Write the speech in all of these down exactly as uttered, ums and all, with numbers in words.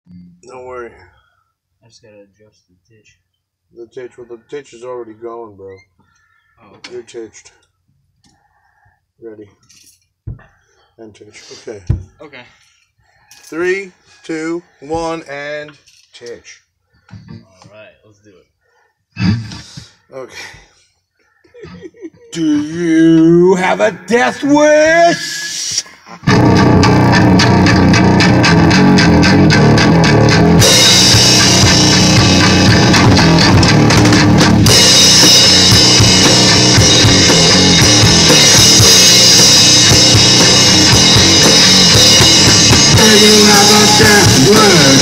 Don't worry. I just gotta adjust the ditch. The ditch, well, the ditch is already going, bro. Oh, okay. You're titched. Ready. And titch. Okay. Okay. Three, two, one, and titch. Alright, let's do it. Okay. Do you have a death wish? Do you have a death wish?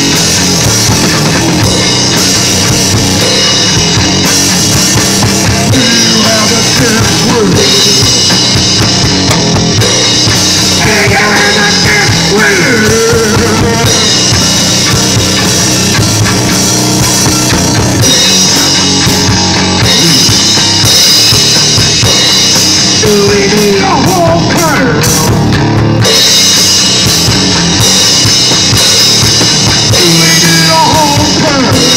Do you have a death wish? Do you have a death wish? Do we need a whole curve? Do we need a whole curve?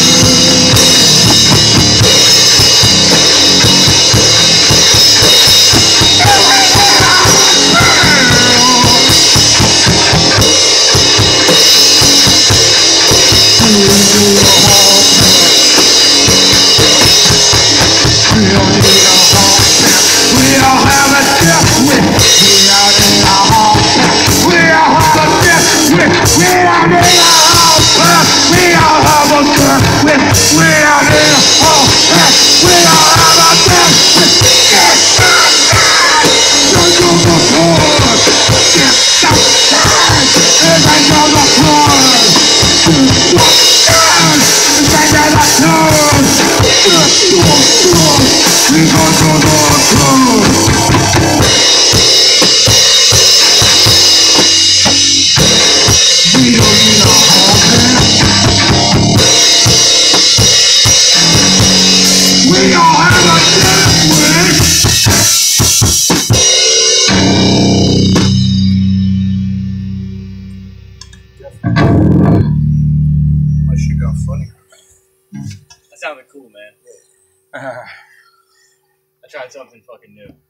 We all have a death wish. My shit got funny. That sounded cool, man. I tried something fucking new.